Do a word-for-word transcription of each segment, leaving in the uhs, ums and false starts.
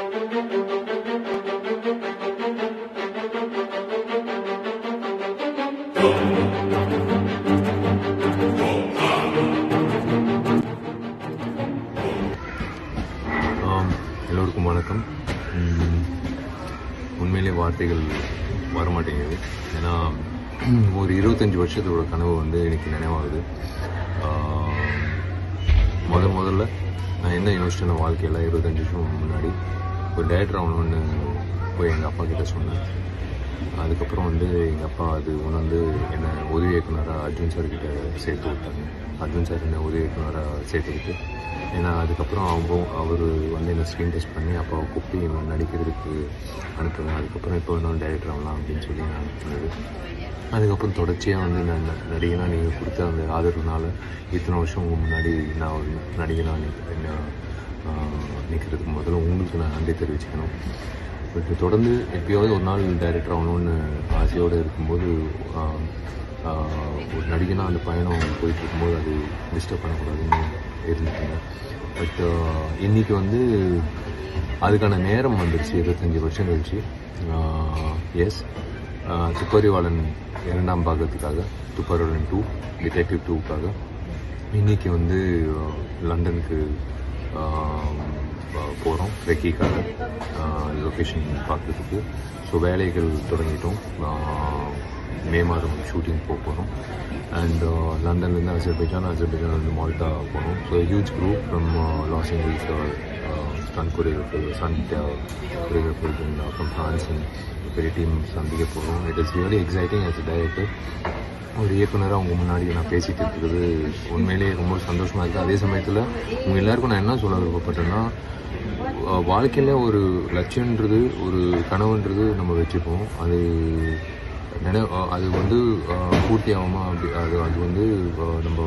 எல்லோருக்கும் வணக்கம். உண்மையிலே வார்த்தைகள் வரமாட்டேங்குது. ஏன்னா ஒரு இருபத்தஞ்சி வருஷத்தோட கனவு வந்து எனக்கு நினைவாகுது. முதல் முதல்ல நான் என்ன யோசிச்சேன்னா வாழ்க்கையில் இருபத்தஞ்சி வருஷம் முன்னாடி ஒரு டேரக்டர் ஆகணும்னு போய் எங்கள் அப்பா கிட்ட சொன்னேன். அதுக்கப்புறம் வந்து எங்கள் அப்பா அது உணர்ந்து என்னை உதவி இயக்குனராக அர்ஜுன் சார்கிட்ட சேர்த்து விட்டாங்க. அர்ஜுன் சார் என்னை உதவி இயக்குனராக சேர்த்துக்கிட்டு, ஏன்னா அதுக்கப்புறம் அவங்க அவர் வந்து என்னை ஸ்க்ரீன் டெஸ்ட் பண்ணி அப்பாவை கூப்பிட்டு என்னை நடிக்கிறதுக்கு அனுப்புவேன். அதுக்கப்புறம் இப்போ இன்னும் டைரக்டர் ஆகலாம் அப்படின்னு சொல்லி நான் அனுப்புனது. அதுக்கப்புறம் தொடர்ச்சியாக வந்து நான் நடிகனாக நீங்கள் கொடுத்த அந்த ஆதரவுனால இத்தனை வருஷம் உங்கள் முன்னாடி நான் ஒரு நடிகனாக என்ன நிற்கிறதுக்கு முதல்ல உங்களுக்கு நான் நன்றி தெரிவிச்சுக்கணும். பட் தொடர்ந்து எப்பயாவது ஒரு நாள் டைரக்டர் ஆகணும்னு ஆசையோடு இருக்கும்போது ஒரு நடிகனாக அந்த பயணம் போயிட்டு இருக்கும்போது அது டிஸ்டர்ப் பண்ணக்கூடாதுன்னு இருந்துச்சுங்க. பட் இன்றைக்கி வந்து அதுக்கான நேரம் வந்துடுச்சு. இருபத்தஞ்சி வருஷம் கழிச்சு எஸ் துப்பறிவாளன் இரண்டாம் பாகத்துக்காக, துப்பறிவாளன் டூ டிடெக்டிவ் டூக்காக இன்றைக்கி வந்து லண்டனுக்கு போகிறோம் ரெக்கிக்காக லொக்கேஷன் பார்க்குறதுக்கு. ஸோ வேலைகள் தொடங்கிட்டோம். மே மாதம் ஷூட்டிங் போக போகிறோம். அண்ட் லண்டன்லேருந்து அசர்பைஜான், அசர்பைஜான்லேருந்து மால்டா போகணும். So huge group from Los Angeles, stunt choreographer, sun choreographer from France, பெரிய டீம் சந்திக்க போகிறோம். It is really exciting as a director. ஒரு இயக்குனராக அவங்க முன்னாடி நான் பேசிகிட்டு இருக்கிறது உண்மையிலேயே ரொம்ப சந்தோஷமாக இருக்குது. அதே சமயத்தில் உங்கள் எல்லாருக்கும் நான் என்ன சொல்ல விருப்பப்பட்டேன்னா, வாழ்க்கையில் ஒரு லட்சியன்றது, ஒரு கனவுன்றது நம்ம வச்சுப்போம். அது நினை அது வந்து பூர்த்தி ஆகுமா அப்படி அது அது வந்து நம்ம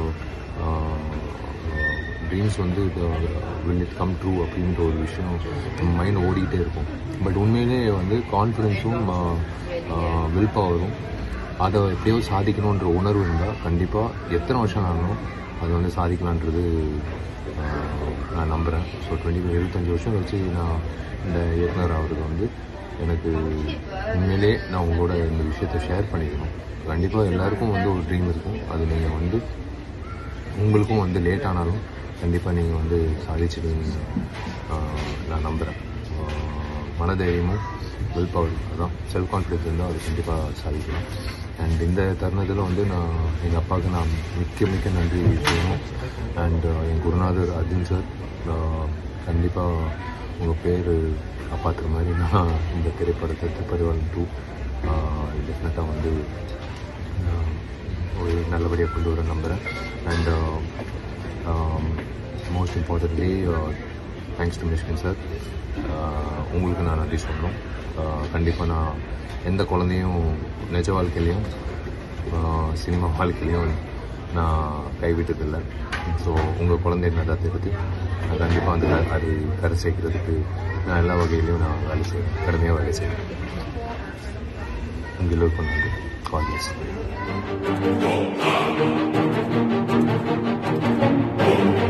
ட்ரீம்ஸ் வந்து வில் இட் கம் ட்ரூ அப்படின்ற ஒரு விஷயம் நம்ம மைண்ட் ஓடிக்கிட்டே இருக்கும். பட் உண்மையிலே வந்து கான்ஃபிடென்ஸும் வில் பவரும் அதை எப்படியோ சாதிக்கணுன்ற உணர்வு இருந்தால் கண்டிப்பாக எத்தனை வருஷம் ஆகணும் அது வந்து சாதிக்கலான்றது நான் நம்புகிறேன். ஸோ டுவெண்ட்டி இருபத்தஞ்சி வருஷம் வச்சு நான் இந்த இயக்குனர் ஆகிறது வந்து எனக்கு உண்மையிலே நான் உங்களோட இந்த விஷயத்தை ஷேர் பண்ணிக்கணும். கண்டிப்பாக எல்லாருக்கும் வந்து ஒரு ட்ரீம் இருக்கும். அது நீங்கள் வந்து உங்களுக்கும் வந்து லேட் ஆனாலும் கண்டிப்பாக நீங்கள் வந்து சாதிச்சிடுவீங்க நான் நம்புகிறேன். மனதைரியமும் வில் பவர், அதான் செல்ஃப் கான்ஃபிடென்ஸ் இருந்தால் அது கண்டிப்பாக சாதிக்கலாம். அண்ட் இந்த தருணத்தில் வந்து நான் எங்கள் அப்பாவுக்கு நான் மிக்க மிக்க நன்றி செய்யணும். அண்ட் என் குருநாதர் அர்ஜுன் சார், கண்டிப்பாக உங்கள் பேர் காப்பாற்றுற மாதிரி நான் இந்த திரைப்படத்தை துப்பறிவாளன் டூ டெஃபினட்டாக வந்து ஒரு நல்லபடியாக கொண்டு வர நம்புகிறேன். And most importantly thanks to Mysskin sir. உங்களுக்கு நான் நன்றி சொல்லணும். கண்டிப்பாக நான் எந்த குழந்தையும் நிஜ வாழ்க்கையிலையும் சினிமா வாழ்க்கையிலையும் நான் கைவிட்டதில்லை. ஸோ உங்கள் குழந்தை நல்லா தெரியுது. நான் கண்டிப்பாக வந்து அது கரை சேர்க்கிறதுக்கு நான் எல்லா வகையிலையும் நான் வேலை செய்வேன், கடுமையாக வேலை செய்வேன். உங்கள் எல்லோருக்கும் நன்றி. கால்